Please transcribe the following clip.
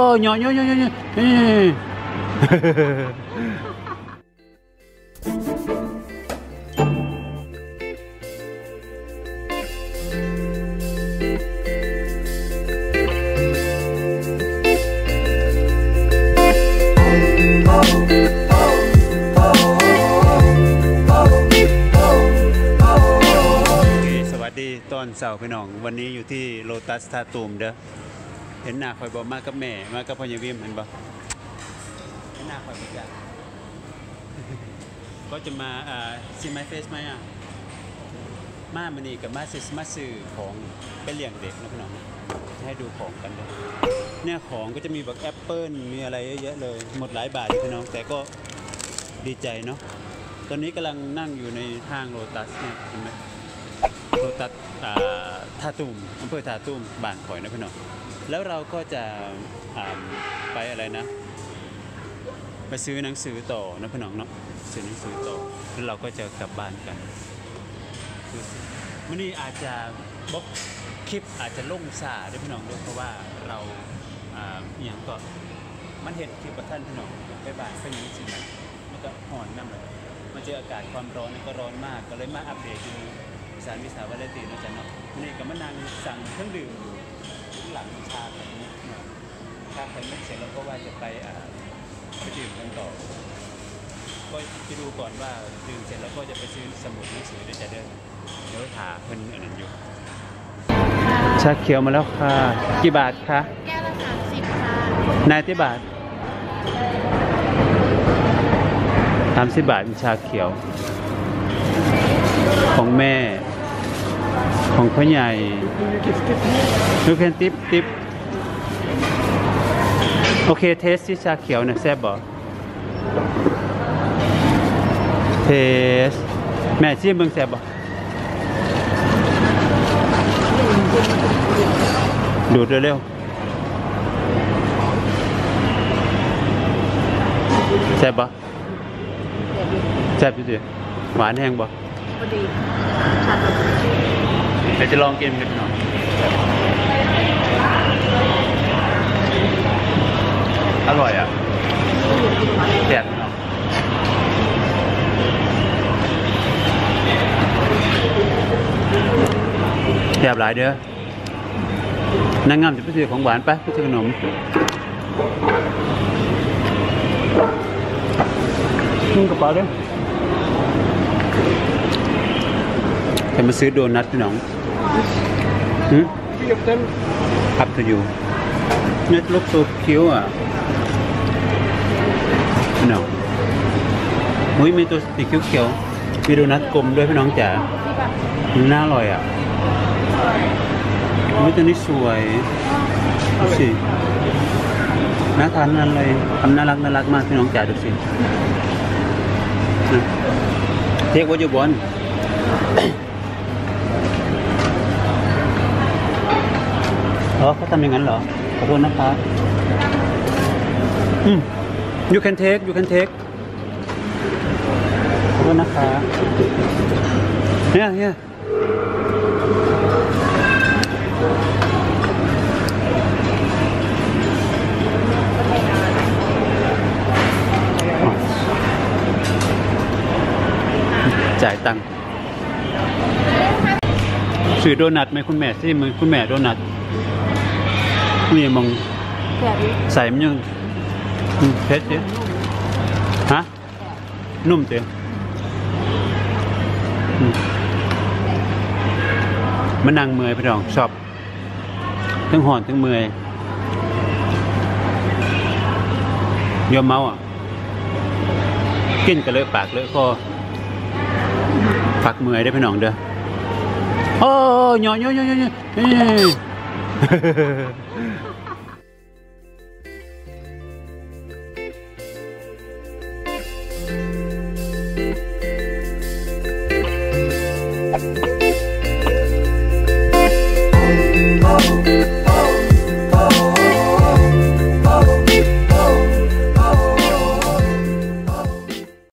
เนาะเนาะเนาะเนาะตอนเสาร์พี่น้องวันนี้อยู่ที่โลตัสท่าตูมเด้อเห็นหน้าคอยบอกมากับแม่มากับพ่อยายวิมเห็นบ่เห็นหน้าคอยบอกจ้ะก็จะมาซีไมเฟสไหมมามันนี่กับมาซื้อของไปเลี้ยงเด็กนะพี่น้องให้ดูของกันเลยเนี่ยของก็จะมีแบบแอปเปิ้ลมีอะไรเยอะๆเลยหมดหลายบาทพี่น้องแต่ก็ดีใจเนาะตอนนี้กำลังนั่งอยู่ในห้างโลตัสเนี่ยเห็นไหมโลตัสท่าตูมอำเภอท่าตูมบ้านข่อยนะพี่น้องแล้วเราก็จะไปอะไรนะไปซื้อหนังสือต่อนะพี่น้องเนาะซื้อหนังสือต่อแล้วเราก็จะกลับบ้านกันวันนี้อาจจะบล็อกคลิปอาจจะล่งซาด้วยพี่น้องด้วยเพราะว่าเราอย่างก็มันเห็นคลิปกับท่านพี่น้องไปบ้านไปนี้สินะมันก็ห่อนน้ำเลยมันเจออากาศความร้อนก็ร้อนมากก็เลยมาอัปเดตดูสารวิสาวาเลตีนะจ๊ะเนาะนี่ก็มานางสั่งเครื่องดื่มหลังชาแบบนี้ชาไข่มุกเสร็จแล้วก็ว่าจะไปดื่มกันต่อก็ไปดูก่อนว่าดื่มเสร็จแล้วก็จะไปซื้อสมุดหนังสือด้วยจะเดินเดี๋ยวหาเพิ่นอันนั้นอยู่ชาเขียวมาแล้วค่ะกี่บาทคะแก้วละ30 ค่ะนายที่บาท30 บาทชาเขียวของแม่ของพ่อใหญ่ดูแค่ติ๊บโอเคเทสที่ชาเขียวนะแซ่บบ่เทสแม่ชิมเบิ่งแซ่บบ่ดูดเร็วๆแซ่บบ่แซ่บอยู่ดิหวานแห้งบ่พอดีเดี๋ยวจะลองกินกันหน่อยอร่อยอ่ะแซ่บเนาะแซ่บหลายเด้อนางงามจะไปซื้อของหวานไปไปซื้อขนมขึ้นกระเป๋าด้วยจะมาซื้อโดนัทพี่น้องup to you it looks so cute อ่ะพี่น้องอุ้ยมีตัวสีเขียวๆมีโดนัทกลมด้วยพี่น้องจ๋าน่าอร่อยอ่ะอุ้ยตัวนี้สวยดูสิน่าทานนั่นเลยทำน่ารักมากพี่น้องจ๋าดูสิเทคว่าอยู่บนเขาทำอย่างนั้นเหรอขอโทษนะครับyou can take ขอโทษนะคะเนี่ยจ่ายตังค์ซื้อโดนัทไหมคุณแม่สิมือคุณแม่โดนัทนี่มองใส่มันยังเพชรเนี่ยฮะนุ่มเตี๋ยมันนั่งเมื่อยไปลองชอบทั้งห่อนทั้งเมื่อยยอมเมาอ่ะกินกันเลยปากเลยก็ฝักเมื่อยได้พี่น้องเด้อโอ้ย